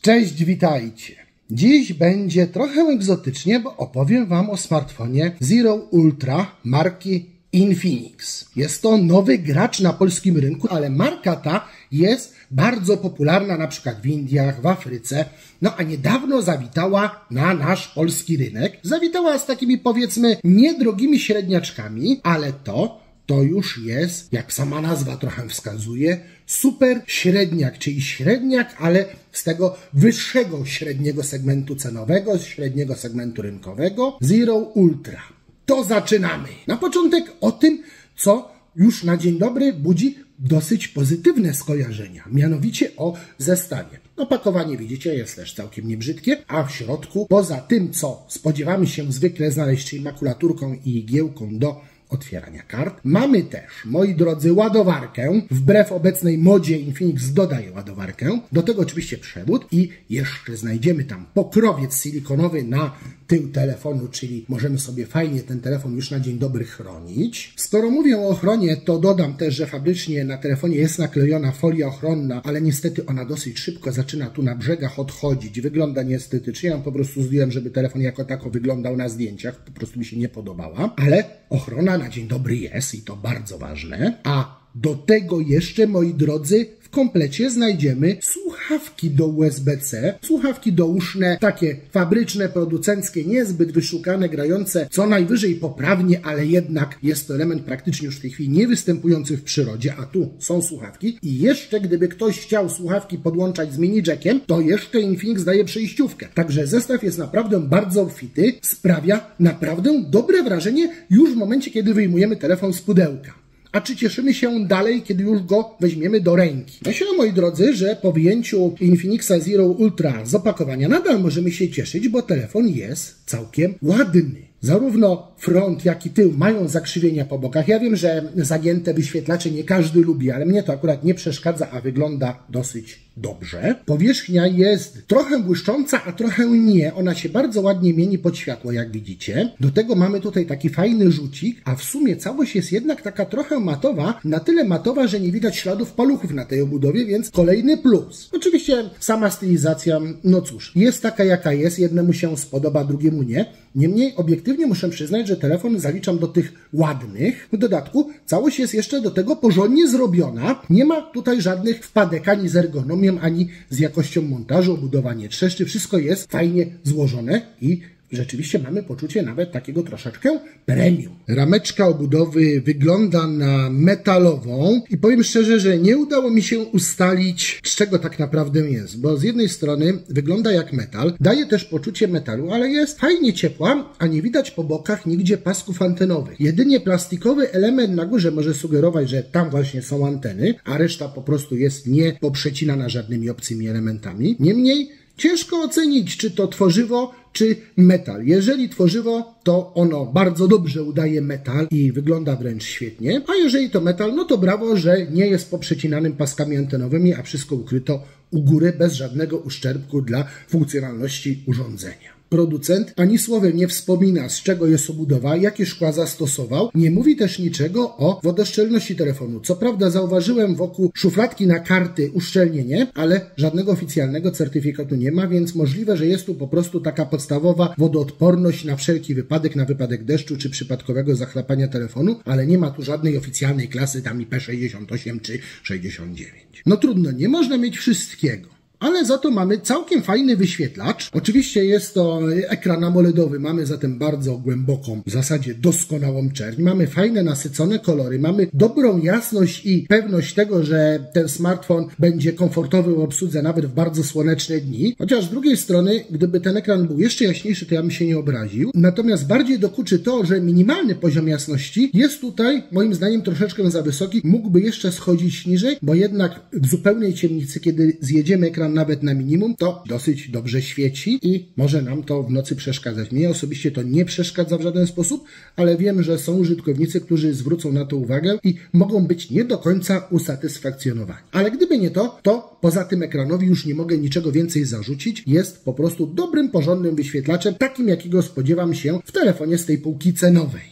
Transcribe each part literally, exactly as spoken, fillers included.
Cześć, witajcie. Dziś będzie trochę egzotycznie, bo opowiem Wam o smartfonie Zero Ultra marki Infinix. Jest to nowy gracz na polskim rynku, ale marka ta jest bardzo popularna na przykład w Indiach, w Afryce. No a niedawno zawitała na nasz polski rynek. Zawitała z takimi, powiedzmy, niedrogimi średniaczkami, ale to to już jest, jak sama nazwa trochę wskazuje, super średniak, czyli średniak, ale z tego wyższego średniego segmentu cenowego, średniego segmentu rynkowego, Zero Ultra. To zaczynamy. Na początek o tym, co już na dzień dobry budzi dosyć pozytywne skojarzenia, mianowicie o zestawie. Opakowanie, widzicie, jest też całkiem niebrzydkie, a w środku, poza tym, co spodziewamy się zwykle znaleźć, czyli makulaturką i igiełką do otwierania kart, mamy też, moi drodzy, ładowarkę. Wbrew obecnej modzie Infinix dodaje ładowarkę. Do tego oczywiście przewód i jeszcze znajdziemy tam pokrowiec silikonowy na tył telefonu, czyli możemy sobie fajnie ten telefon już na dzień dobry chronić. Skoro mówię o ochronie, to dodam też, że fabrycznie na telefonie jest naklejona folia ochronna, ale niestety ona dosyć szybko zaczyna tu na brzegach odchodzić. Wygląda nieestetycznie. Ja po prostu zdjąłem, żeby telefon jako tako wyglądał na zdjęciach. Po prostu mi się nie podobała, ale ochrona na dzień dobry jest i to bardzo ważne. A do tego jeszcze, moi drodzy, w komplecie znajdziemy słuchawki do U S B C, słuchawki douszne, takie fabryczne, producenckie, niezbyt wyszukane, grające co najwyżej poprawnie, ale jednak jest to element praktycznie już w tej chwili niewystępujący w przyrodzie, a tu są słuchawki i jeszcze gdyby ktoś chciał słuchawki podłączać z mini jackiem, to jeszcze Infinix daje przejściówkę. Także zestaw jest naprawdę bardzo obfity, sprawia naprawdę dobre wrażenie już w momencie, kiedy wyjmujemy telefon z pudełka. A czy cieszymy się dalej, kiedy już go weźmiemy do ręki? Myślę, moi drodzy, że po wyjęciu Infinixa Zero Ultra z opakowania nadal możemy się cieszyć, bo telefon jest całkiem ładny. Zarówno front, jak i tył mają zakrzywienia po bokach. Ja wiem, że zagięte wyświetlacze nie każdy lubi, ale mnie to akurat nie przeszkadza, a wygląda dosyć dobrze. Powierzchnia jest trochę błyszcząca, a trochę nie. Ona się bardzo ładnie mieni pod światło, jak widzicie. Do tego mamy tutaj taki fajny rzucik, a w sumie całość jest jednak taka trochę matowa, na tyle matowa, że nie widać śladów paluchów na tej obudowie, więc kolejny plus. Oczywiście sama stylizacja, no cóż, jest taka jaka jest. Jednemu się spodoba, drugiemu nie. Niemniej obiektywnie muszę przyznać, że telefon zaliczam do tych ładnych. W dodatku całość jest jeszcze do tego porządnie zrobiona. Nie ma tutaj żadnych wpadek ani z ergonomią, ani z jakością montażu. Obudowa nie trzeszczy. Wszystko jest fajnie złożone i rzeczywiście mamy poczucie nawet takiego troszeczkę premium. Rameczka obudowy wygląda na metalową i powiem szczerze, że nie udało mi się ustalić, z czego tak naprawdę jest, bo z jednej strony wygląda jak metal, daje też poczucie metalu, ale jest fajnie ciepła, a nie widać po bokach nigdzie pasków antenowych. Jedynie plastikowy element na górze może sugerować, że tam właśnie są anteny, a reszta po prostu jest nie poprzecinana żadnymi obcymi elementami. Niemniej ciężko ocenić, czy to tworzywo, czy metal. Jeżeli tworzywo, to ono bardzo dobrze udaje metal i wygląda wręcz świetnie, a jeżeli to metal, no to brawo, że nie jest poprzecinanym paskami antenowymi, a wszystko ukryto u góry bez żadnego uszczerbku dla funkcjonalności urządzenia. Producent ani słowem nie wspomina, z czego jest obudowa, jakie szkła zastosował. Nie mówi też niczego o wodoszczelności telefonu. Co prawda zauważyłem wokół szufladki na karty uszczelnienie, ale żadnego oficjalnego certyfikatu nie ma, więc możliwe, że jest tu po prostu taka podstawowa wodoodporność na wszelki wypadek, na wypadek deszczu czy przypadkowego zachlapania telefonu, ale nie ma tu żadnej oficjalnej klasy tam I P sześćdziesiąt osiem czy sześćdziesiąt dziewięć. No trudno, nie można mieć wszystkiego. Ale za to mamy całkiem fajny wyświetlacz. Oczywiście jest to ekran amoledowy, mamy zatem bardzo głęboką, w zasadzie doskonałą czerń. Mamy fajne, nasycone kolory, mamy dobrą jasność i pewność tego, że ten smartfon będzie komfortowy w obsłudze nawet w bardzo słoneczne dni. Chociaż z drugiej strony, gdyby ten ekran był jeszcze jaśniejszy, to ja bym się nie obraził. Natomiast bardziej dokuczy to, że minimalny poziom jasności jest tutaj moim zdaniem troszeczkę za wysoki. Mógłby jeszcze schodzić niżej, bo jednak w zupełnej ciemnicy, kiedy zjedziemy ekran nawet na minimum, to dosyć dobrze świeci i może nam to w nocy przeszkadzać. Mnie osobiście to nie przeszkadza w żaden sposób, ale wiem, że są użytkownicy, którzy zwrócą na to uwagę i mogą być nie do końca usatysfakcjonowani. Ale gdyby nie to, to poza tym ekranowi już nie mogę niczego więcej zarzucić. Jest po prostu dobrym, porządnym wyświetlaczem, takim jakiego spodziewam się w telefonie z tej półki cenowej.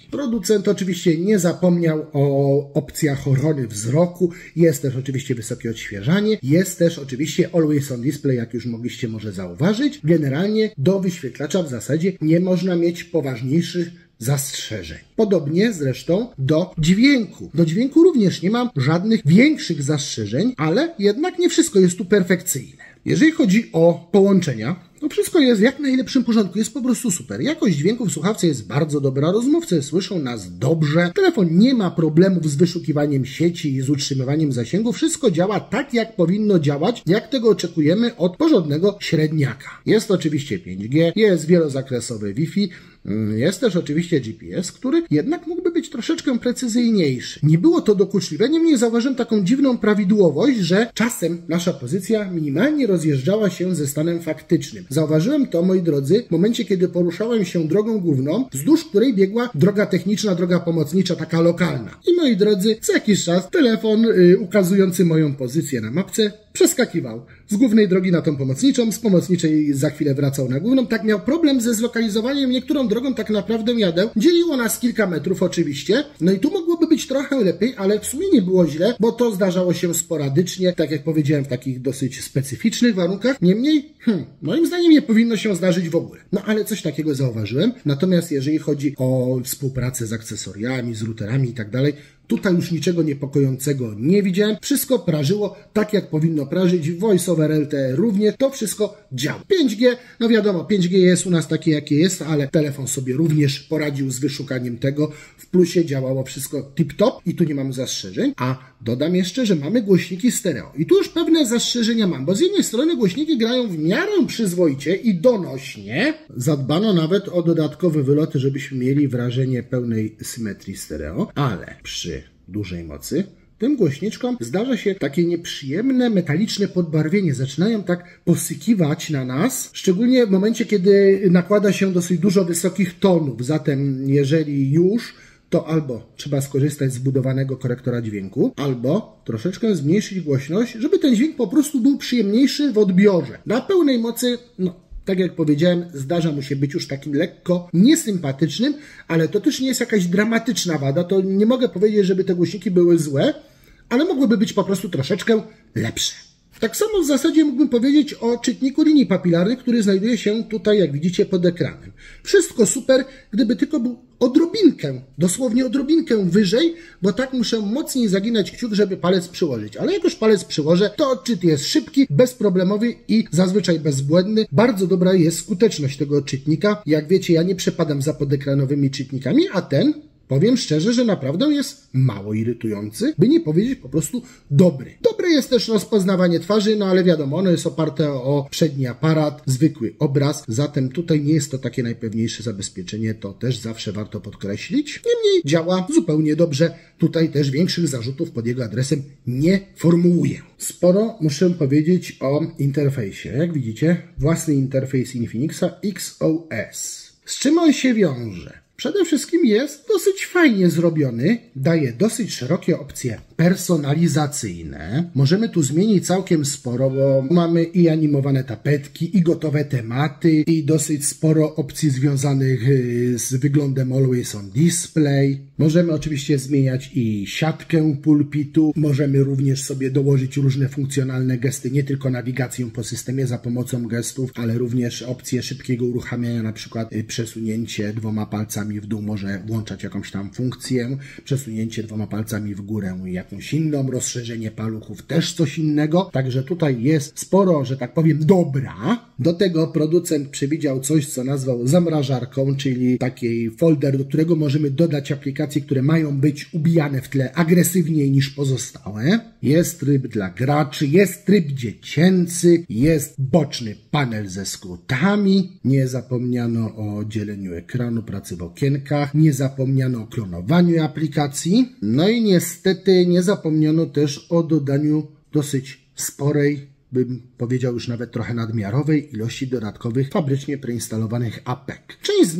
Producent oczywiście nie zapomniał o opcjach ochrony wzroku, jest też oczywiście wysokie odświeżanie, jest też oczywiście Always on Display, jak już mogliście może zauważyć. Generalnie do wyświetlacza w zasadzie nie można mieć poważniejszych zastrzeżeń. Podobnie zresztą do dźwięku. Do dźwięku również nie mam żadnych większych zastrzeżeń, ale jednak nie wszystko jest tu perfekcyjne. Jeżeli chodzi o połączenia, to wszystko jest w jak najlepszym porządku, jest po prostu super. Jakość dźwięku w słuchawce jest bardzo dobra, rozmówcy słyszą nas dobrze, telefon nie ma problemów z wyszukiwaniem sieci i z utrzymywaniem zasięgu, wszystko działa tak, jak powinno działać, jak tego oczekujemy od porządnego średniaka. Jest oczywiście pięć G, jest wielozakresowy Wi-Fi, jest też oczywiście G P S, który jednak mógłby być troszeczkę precyzyjniejszy. Nie było to dokuczliwe, niemniej zauważyłem taką dziwną prawidłowość, że czasem nasza pozycja minimalnie rozjeżdżała się ze stanem faktycznym. Zauważyłem to, moi drodzy, w momencie, kiedy poruszałem się drogą główną, wzdłuż której biegła droga techniczna, droga pomocnicza, taka lokalna. I moi drodzy, co jakiś czas telefon yy, ukazujący moją pozycję na mapce przeskakiwał z głównej drogi na tą pomocniczą, z pomocniczej za chwilę wracał na główną. Tak miał problem ze zlokalizowaniem, niektórą drogą tak naprawdę jadę. Dzieliło nas kilka metrów oczywiście. No i tu mogłoby być trochę lepiej, ale w sumie nie było źle, bo to zdarzało się sporadycznie, tak jak powiedziałem, w takich dosyć specyficznych warunkach. Niemniej, hmm, moim zdaniem nie powinno się zdarzyć w ogóle. No ale coś takiego zauważyłem. Natomiast jeżeli chodzi o współpracę z akcesoriami, z routerami i tak dalej, tutaj już niczego niepokojącego nie widziałem. Wszystko prażyło tak, jak powinno prażyć. Voice over L T E również. To wszystko działa. pięć G, no wiadomo, pięć G jest u nas takie, jakie jest, ale telefon sobie również poradził z wyszukaniem tego. W plusie działało wszystko tip-top i tu nie mamy zastrzeżeń. A dodam jeszcze, że mamy głośniki stereo. I tu już pewne zastrzeżenia mam, bo z jednej strony głośniki grają w miarę przyzwoicie i donośnie. Zadbano nawet o dodatkowe wyloty, żebyśmy mieli wrażenie pełnej symetrii stereo, ale przy dużej mocy tym głośniczkom zdarza się takie nieprzyjemne, metaliczne podbarwienie. Zaczynają tak posykiwać na nas, szczególnie w momencie, kiedy nakłada się dosyć dużo wysokich tonów. Zatem jeżeli już, to albo trzeba skorzystać z zbudowanego korektora dźwięku, albo troszeczkę zmniejszyć głośność, żeby ten dźwięk po prostu był przyjemniejszy w odbiorze. Na pełnej mocy, no, tak jak powiedziałem, zdarza mu się być już takim lekko niesympatycznym, ale to też nie jest jakaś dramatyczna wada. To nie mogę powiedzieć, żeby te głośniki były złe, ale mogłyby być po prostu troszeczkę lepsze. Tak samo w zasadzie mógłbym powiedzieć o czytniku linii papilarnych, który znajduje się tutaj, jak widzicie, pod ekranem. Wszystko super, gdyby tylko był odrobinkę, dosłownie odrobinkę wyżej, bo tak muszę mocniej zaginać kciuk, żeby palec przyłożyć. Ale jak już palec przyłożę, to odczyt jest szybki, bezproblemowy i zazwyczaj bezbłędny. Bardzo dobra jest skuteczność tego odczytnika. Jak wiecie, ja nie przepadam za podekranowymi czytnikami, a ten, powiem szczerze, że naprawdę jest mało irytujący, by nie powiedzieć po prostu dobry. Dobre jest też rozpoznawanie twarzy, no ale wiadomo, ono jest oparte o przedni aparat, zwykły obraz, zatem tutaj nie jest to takie najpewniejsze zabezpieczenie, to też zawsze warto podkreślić. Niemniej działa zupełnie dobrze, tutaj też większych zarzutów pod jego adresem nie formułuję. Sporo muszę powiedzieć o interfejsie. Jak widzicie, własny interfejs Infinixa X O S. Z czym on się wiąże? Przede wszystkim jest dosyć fajnie zrobiony, daje dosyć szerokie opcje personalizacyjne. Możemy tu zmienić całkiem sporo, bo mamy i animowane tapetki, i gotowe tematy, i dosyć sporo opcji związanych z wyglądem Always on Display. Możemy oczywiście zmieniać i siatkę pulpitu, możemy również sobie dołożyć różne funkcjonalne gesty, nie tylko nawigację po systemie za pomocą gestów, ale również opcje szybkiego uruchamiania, na przykład przesunięcie dwoma palcami w dół może włączać jakąś tam funkcję, przesunięcie dwoma palcami w górę jakąś inną, rozszerzenie paluchów też coś innego, także tutaj jest sporo, że tak powiem, dobra. Do tego producent przewidział coś, co nazwał zamrażarką, czyli taki folder, do którego możemy dodać aplikacje, które mają być ubijane w tle agresywniej niż pozostałe. Jest tryb dla graczy, jest tryb dziecięcy, jest boczny panel ze skrótami, nie zapomniano o dzieleniu ekranu, pracy w okienkach, nie zapomniano o klonowaniu aplikacji, no i niestety nie zapomniano też o dodaniu dosyć sporej, bym powiedział już nawet trochę nadmiarowej ilości dodatkowych fabrycznie preinstalowanych apek. Część z nich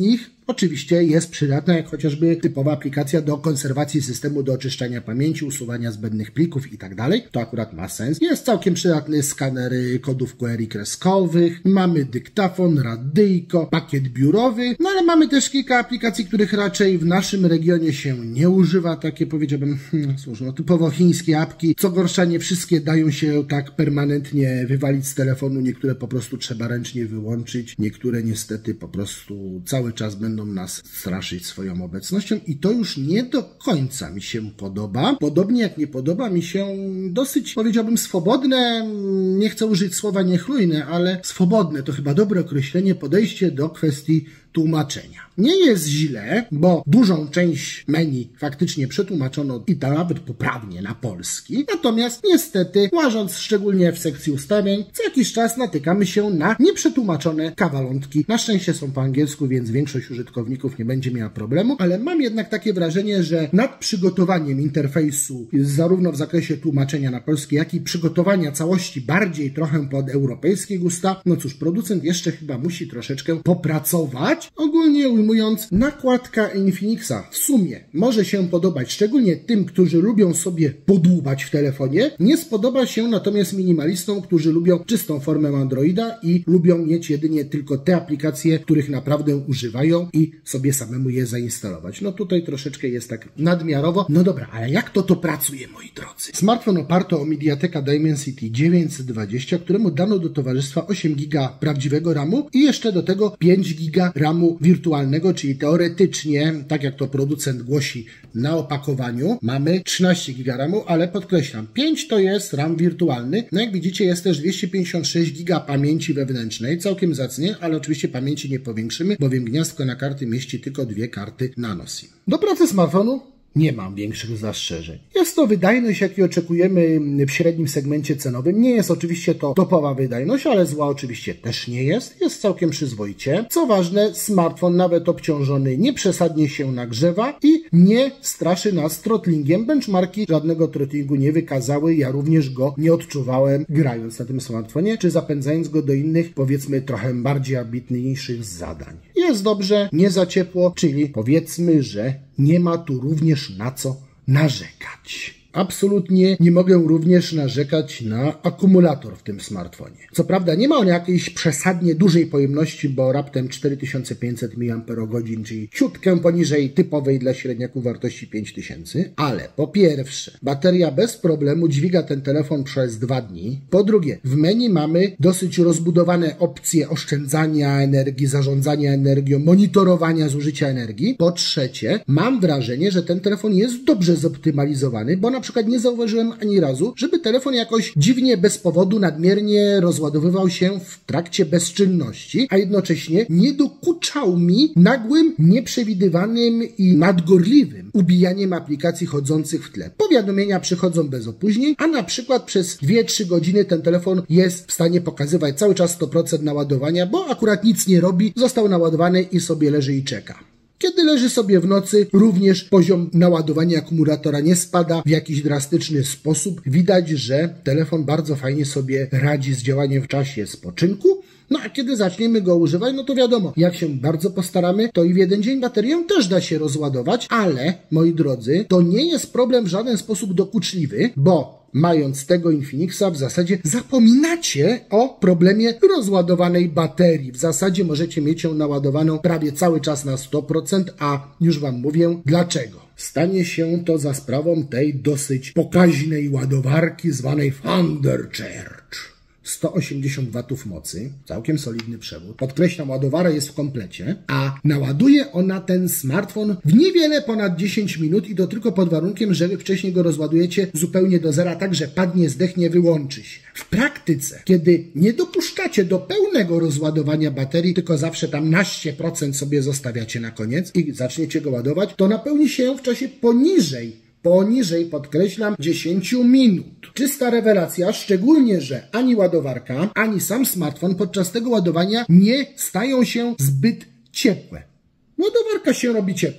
oczywiście jest przydatna, jak chociażby typowa aplikacja do konserwacji systemu, do oczyszczania pamięci, usuwania zbędnych plików i tak dalej. To akurat ma sens. Jest całkiem przydatny skaner kodów Q R kreskowych, mamy dyktafon, radyjko, pakiet biurowy, no ale mamy też kilka aplikacji, których raczej w naszym regionie się nie używa, takie powiedziałbym, hmm, cóż, no typowo chińskie apki. Co gorsza, nie wszystkie dają się tak permanentnie wywalić z telefonu, niektóre po prostu trzeba ręcznie wyłączyć, niektóre niestety po prostu cały czas będą nas straszyć swoją obecnością i to już nie do końca mi się podoba. Podobnie jak nie podoba mi się dosyć, powiedziałbym, swobodne, nie chcę użyć słowa niechlujne, ale swobodne to chyba dobre określenie, podejście do kwestii tłumaczenia. Nie jest źle, bo dużą część menu faktycznie przetłumaczono i to nawet poprawnie na polski. Natomiast niestety, łażąc szczególnie w sekcji ustawień, co jakiś czas natykamy się na nieprzetłumaczone kawalątki. Na szczęście są po angielsku, więc większość użytkowników nie będzie miała problemu, ale mam jednak takie wrażenie, że nad przygotowaniem interfejsu zarówno w zakresie tłumaczenia na polski, jak i przygotowania całości bardziej trochę pod europejskie gusta, no cóż, producent jeszcze chyba musi troszeczkę popracować. Ogólnie ujmując, nakładka Infinixa w sumie może się podobać, szczególnie tym, którzy lubią sobie podłubać w telefonie. Nie spodoba się natomiast minimalistom, którzy lubią czystą formę Androida i lubią mieć jedynie tylko te aplikacje, których naprawdę używają i sobie samemu je zainstalować. No tutaj troszeczkę jest tak nadmiarowo. No dobra, ale jak to to pracuje, moi drodzy? Smartfon oparty o MediaTeka Dimensity dziewięćset dwadzieścia, któremu dano do towarzystwa osiem giga prawdziwego ramu i jeszcze do tego pięć giga ramu wirtualnego, czyli teoretycznie, tak jak to producent głosi na opakowaniu, mamy trzynaście giga ramu, ale podkreślam, pięć to jest RAM wirtualny. No jak widzicie, jest też dwieście pięćdziesiąt sześć giga pamięci wewnętrznej, całkiem zacnie, ale oczywiście pamięci nie powiększymy, bowiem gniazdko na karty mieści tylko dwie karty nano SIM. Do pracy smartfonu nie mam większych zastrzeżeń. Jest to wydajność, jakiej oczekujemy w średnim segmencie cenowym. Nie jest oczywiście to topowa wydajność, ale zła oczywiście też nie jest. Jest całkiem przyzwoicie. Co ważne, smartfon nawet obciążony nie przesadnie się nagrzewa i nie straszy nas throttlingiem. Benchmarki żadnego throttlingu nie wykazały. Ja również go nie odczuwałem grając na tym smartfonie, czy zapędzając go do innych, powiedzmy, trochę bardziej ambitniejszych zadań. Jest dobrze, nie za ciepło, czyli powiedzmy, że nie ma tu również na co narzekać. Absolutnie nie mogę również narzekać na akumulator w tym smartfonie. Co prawda nie ma on jakiejś przesadnie dużej pojemności, bo raptem cztery tysiące pięćset miliamperogodzin, czyli ciutkę poniżej typowej dla średniaków wartości pięć tysięcy, ale po pierwsze, bateria bez problemu dźwiga ten telefon przez dwa dni. Po drugie, w menu mamy dosyć rozbudowane opcje oszczędzania energii, zarządzania energią, monitorowania zużycia energii. Po trzecie, mam wrażenie, że ten telefon jest dobrze zoptymalizowany, bo na Na przykład nie zauważyłem ani razu, żeby telefon jakoś dziwnie, bez powodu, nadmiernie rozładowywał się w trakcie bezczynności, a jednocześnie nie dokuczał mi nagłym, nieprzewidywanym i nadgorliwym ubijaniem aplikacji chodzących w tle. Powiadomienia przychodzą bez opóźnień, a na przykład przez dwie trzy godziny ten telefon jest w stanie pokazywać cały czas sto procent naładowania, bo akurat nic nie robi, został naładowany i sobie leży i czeka. Kiedy leży sobie w nocy, również poziom naładowania akumulatora nie spada w jakiś drastyczny sposób. Widać, że telefon bardzo fajnie sobie radzi z działaniem w czasie spoczynku. No a kiedy zaczniemy go używać, no to wiadomo, jak się bardzo postaramy, to i w jeden dzień baterię też da się rozładować, ale, moi drodzy, to nie jest problem w żaden sposób dokuczliwy, bo mając tego Infinixa w zasadzie zapominacie o problemie rozładowanej baterii. W zasadzie możecie mieć ją naładowaną prawie cały czas na sto procent, a już Wam mówię dlaczego. Stanie się to za sprawą tej dosyć pokaźnej ładowarki zwanej Thundercharge. sto osiemdziesiąt watów mocy, całkiem solidny przewód. Podkreślam, ładowara jest w komplecie, a naładuje ona ten smartfon w niewiele ponad dziesięć minut i to tylko pod warunkiem, że wcześniej go rozładujecie zupełnie do zera, tak że padnie, zdechnie, wyłączy się. W praktyce, kiedy nie dopuszczacie do pełnego rozładowania baterii, tylko zawsze tam naście procent sobie zostawiacie na koniec i zaczniecie go ładować, to napełni się w czasie poniżej Poniżej, podkreślam, dziesięć minut. Czysta rewelacja, szczególnie, że ani ładowarka, ani sam smartfon podczas tego ładowania nie stają się zbyt ciepłe. Ładowarka się robi ciepła,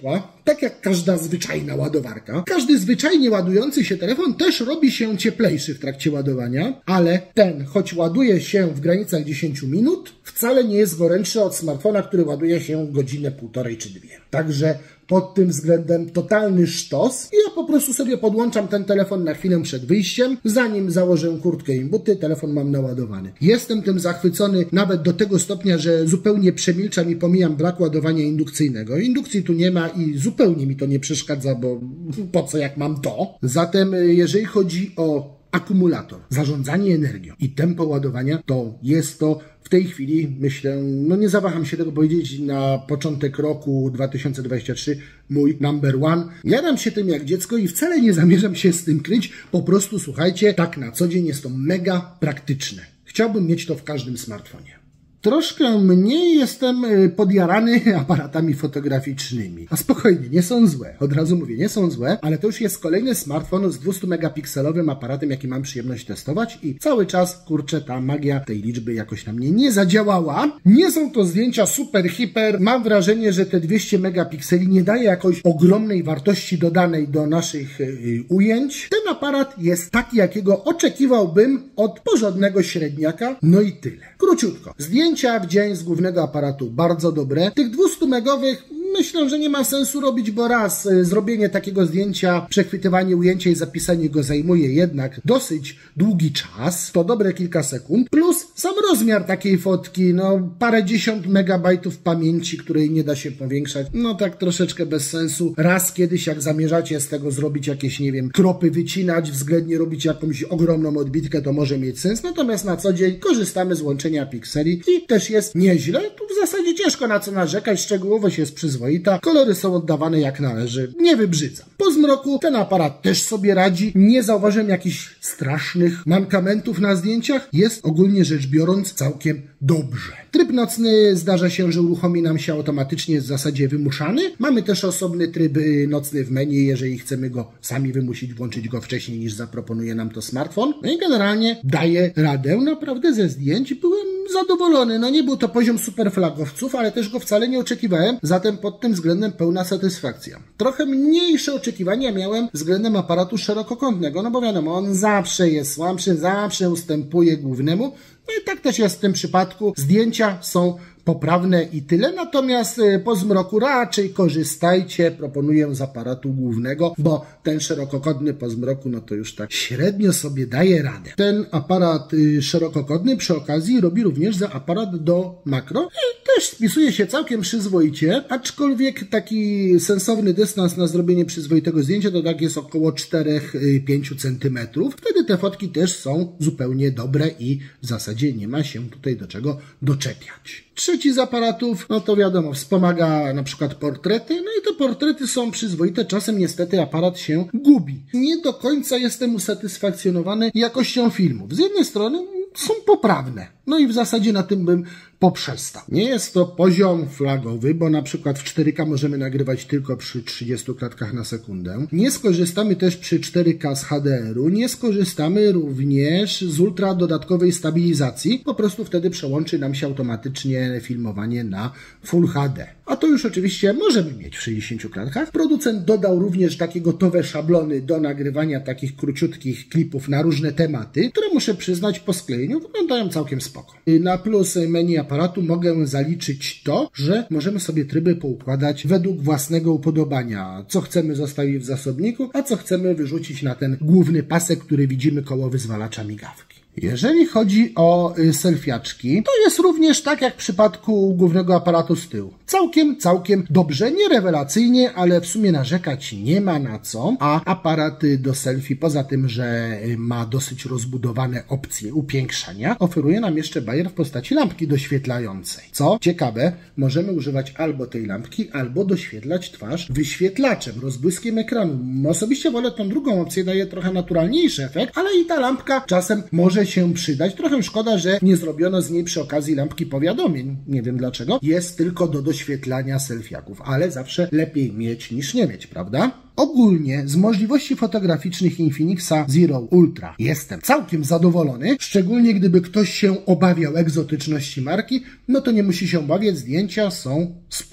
tak jak każda zwyczajna ładowarka, każdy zwyczajnie ładujący się telefon też robi się cieplejszy w trakcie ładowania, ale ten, choć ładuje się w granicach dziesięć minut, wcale nie jest gorętszy od smartfona, który ładuje się godzinę, półtorej czy dwie. Także pod tym względem totalny sztos i ja po prostu sobie podłączam ten telefon na chwilę przed wyjściem, zanim założę kurtkę i buty, telefon mam naładowany. Jestem tym zachwycony nawet do tego stopnia, że zupełnie przemilczam i pomijam brak ładowania indukcyjnego. Indukcji tu nie ma i zupełnie mi to nie przeszkadza, bo po co jak mam to? Zatem jeżeli chodzi o akumulator, zarządzanie energią i tempo ładowania, to jest to w tej chwili, myślę, no nie zawaham się tego powiedzieć, na początek roku dwa tysiące dwudziestego trzeciego mój number one. Jadam się tym jak dziecko i wcale nie zamierzam się z tym kryć. Po prostu, słuchajcie, tak na co dzień jest to mega praktyczne. Chciałbym mieć to w każdym smartfonie. Troszkę mniej jestem podjarany aparatami fotograficznymi. A spokojnie, nie są złe. Od razu mówię, nie są złe, ale to już jest kolejny smartfon z dwustumegapikselowym aparatem, jaki mam przyjemność testować i cały czas, kurczę, ta magia tej liczby jakoś na mnie nie zadziałała. Nie są to zdjęcia super, hiper. Mam wrażenie, że te dwieście megapikseli nie daje jakoś ogromnej wartości dodanej do naszych yy, ujęć. Ten aparat jest taki, jakiego oczekiwałbym od porządnego średniaka. No i tyle. Króciutko. Zdjęcia w dzień z głównego aparatu bardzo dobre. Tych dwustu megowych myślę, że nie ma sensu robić, bo raz y, zrobienie takiego zdjęcia, przechwytywanie ujęcia i zapisanie go zajmuje jednak dosyć długi czas, to dobre kilka sekund, plus sam rozmiar takiej fotki, no parę dziesiąt megabajtów pamięci, której nie da się powiększać, no tak troszeczkę bez sensu. Raz kiedyś jak zamierzacie z tego zrobić jakieś, nie wiem, kropy wycinać, względnie robić jakąś ogromną odbitkę, to może mieć sens, natomiast na co dzień korzystamy z łączenia pikseli i też jest nieźle, tu w zasadzie ciężko na co narzekać, szczegółowość jest przyzwoita. Kolory są oddawane jak należy. Nie wybrzydza. Po zmroku ten aparat też sobie radzi. Nie zauważyłem jakichś strasznych mankamentów na zdjęciach. Jest ogólnie rzecz biorąc całkiem dobrze. Tryb nocny zdarza się, że uruchomi nam się automatycznie, jest w zasadzie wymuszany. Mamy też osobny tryb nocny w menu, jeżeli chcemy go sami wymusić, włączyć go wcześniej niż zaproponuje nam to smartfon. No i generalnie daje radę. Naprawdę ze zdjęć byłem zadowolony. No nie był to poziom super flagowców, ale też go wcale nie oczekiwałem. Zatem pod tym względem pełna satysfakcja. Trochę mniejsze oczekiwania miałem względem aparatu szerokokątnego, no bo wiadomo, on zawsze jest słabszy, zawsze ustępuje głównemu. No i tak też jest w tym przypadku. Zdjęcia są poprawne i tyle, natomiast po zmroku raczej korzystajcie, proponuję z aparatu głównego, bo ten szerokokątny po zmroku, no to już tak średnio sobie daje radę. Ten aparat szerokokątny przy okazji robi również za aparat do makro i też spisuje się całkiem przyzwoicie, aczkolwiek taki sensowny dystans na zrobienie przyzwoitego zdjęcia to tak jest około cztery do pięciu centymetrów. Wtedy te fotki też są zupełnie dobre i w zasadzie nie ma się tutaj do czego doczepiać. Trzeci z aparatów, no to wiadomo, wspomaga na przykład portrety, no i te portrety są przyzwoite, czasem niestety aparat się gubi. Nie do końca jestem usatysfakcjonowany jakością filmów. Z jednej strony są poprawne, no i w zasadzie na tym bym poprzestał. Nie jest to poziom flagowy, bo na przykład w cztery K możemy nagrywać tylko przy trzydziestu klatkach na sekundę. Nie skorzystamy też przy cztery K z H D R-u, nie skorzystamy również z ultra dodatkowej stabilizacji, po prostu wtedy przełączy nam się automatycznie filmowanie na Full H D. A to już oczywiście możemy mieć w sześćdziesięciu klatkach. Producent dodał również takie gotowe szablony do nagrywania takich króciutkich klipów na różne tematy, które muszę przyznać po sklejeniu wyglądają całkiem spoko. Na plus menu aparatu mogę zaliczyć to, że możemy sobie tryby poukładać według własnego upodobania. Co chcemy zostawić w zasobniku, a co chcemy wyrzucić na ten główny pasek, który widzimy koło wyzwalacza migawki. Jeżeli chodzi o selfiaczki, to jest również tak jak w przypadku głównego aparatu z tyłu. Całkiem, całkiem dobrze, nie rewelacyjnie, ale w sumie narzekać nie ma na co, a aparat do selfie, poza tym, że ma dosyć rozbudowane opcje upiększania, oferuje nam jeszcze bajer w postaci lampki doświetlającej. Co ciekawe, możemy używać albo tej lampki, albo doświetlać twarz wyświetlaczem, rozbłyskiem ekranu. Osobiście wolę tą drugą opcję, daje trochę naturalniejszy efekt, ale i ta lampka czasem może się przydać. Trochę szkoda, że nie zrobiono z niej przy okazji lampki powiadomień. Nie wiem dlaczego. Jest tylko do doświetlania selfiaków, ale zawsze lepiej mieć niż nie mieć, prawda? Ogólnie z możliwości fotograficznych Infinixa Zero Ultra jestem całkiem zadowolony, szczególnie gdyby ktoś się obawiał egzotyczności marki, no to nie musi się obawiać, zdjęcia są spoko.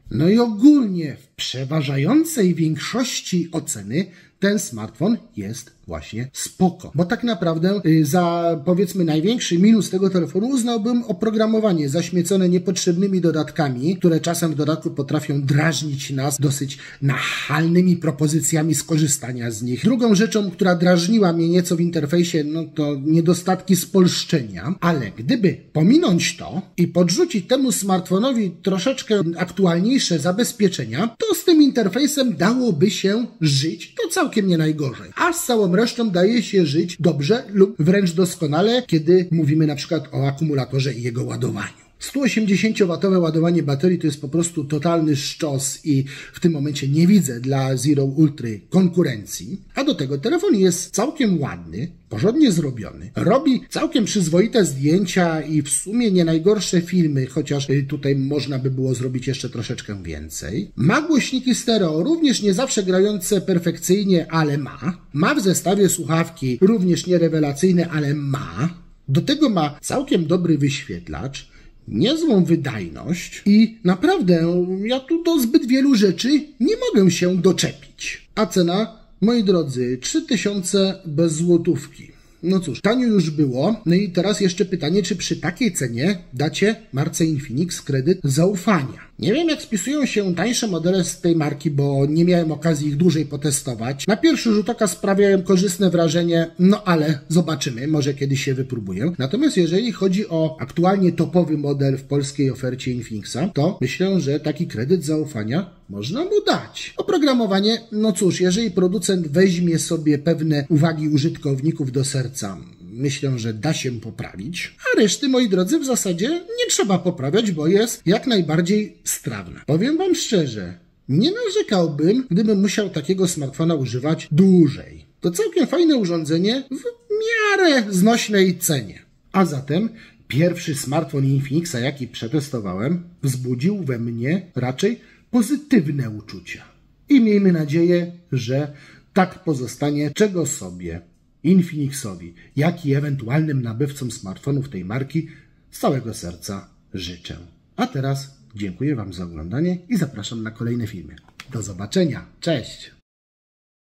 No i ogólnie w przeważającej większości oceny ten smartfon jest właśnie spoko. Bo tak naprawdę za, powiedzmy, największy minus tego telefonu uznałbym oprogramowanie zaśmiecone niepotrzebnymi dodatkami, które czasem w dodatku potrafią drażnić nas dosyć nachalnymi propozycjami skorzystania z nich. Drugą rzeczą, która drażniła mnie nieco w interfejsie, no to niedostatki spolszczenia, ale gdyby pominąć to i podrzucić temu smartfonowi troszeczkę aktualniejsze zabezpieczenia, to z tym interfejsem dałoby się żyć to całkiem nie najgorzej. A z całą resztą daje się żyć dobrze lub wręcz doskonale, kiedy mówimy na przykład o akumulatorze i jego ładowaniu. sto osiemdziesięciowatowe ładowanie baterii to jest po prostu totalny sztos i w tym momencie nie widzę dla Zero Ultra konkurencji. A do tego telefon jest całkiem ładny, porządnie zrobiony. Robi całkiem przyzwoite zdjęcia i w sumie nie najgorsze filmy, chociaż tutaj można by było zrobić jeszcze troszeczkę więcej. Ma głośniki stereo, również nie zawsze grające perfekcyjnie, ale ma. Ma w zestawie słuchawki, również nierewelacyjne, ale ma. Do tego ma całkiem dobry wyświetlacz, niezłą wydajność i naprawdę ja tu do zbyt wielu rzeczy nie mogę się doczepić. A cena, moi drodzy, trzy tysiące bez złotówki. No cóż, tanio już było. No i teraz jeszcze pytanie, czy przy takiej cenie dacie marce Infinix kredyt zaufania? Nie wiem, jak spisują się tańsze modele z tej marki, bo nie miałem okazji ich dłużej potestować. Na pierwszy rzut oka sprawiają korzystne wrażenie, no ale zobaczymy, może kiedyś się wypróbuję. Natomiast jeżeli chodzi o aktualnie topowy model w polskiej ofercie Infinixa, to myślę, że taki kredyt zaufania można mu dać. Oprogramowanie, no cóż, jeżeli producent weźmie sobie pewne uwagi użytkowników do serca, myślę, że da się poprawić, a reszty, moi drodzy, w zasadzie nie trzeba poprawiać, bo jest jak najbardziej strawna. Powiem wam szczerze, nie narzekałbym, gdybym musiał takiego smartfona używać dłużej. To całkiem fajne urządzenie w miarę znośnej cenie. A zatem pierwszy smartfon Infinixa, jaki przetestowałem, wzbudził we mnie raczej pozytywne uczucia. I miejmy nadzieję, że tak pozostanie, czego sobie Infinixowi, jak i ewentualnym nabywcom smartfonów tej marki z całego serca życzę. A teraz dziękuję wam za oglądanie i zapraszam na kolejne filmy. Do zobaczenia. Cześć!